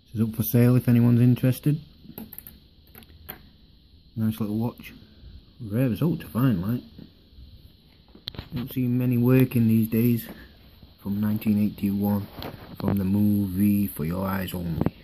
This is up for sale if anyone's interested. Nice little watch. Rare result to find, like. Don't see many working these days. From 1981, from the movie For Your Eyes Only.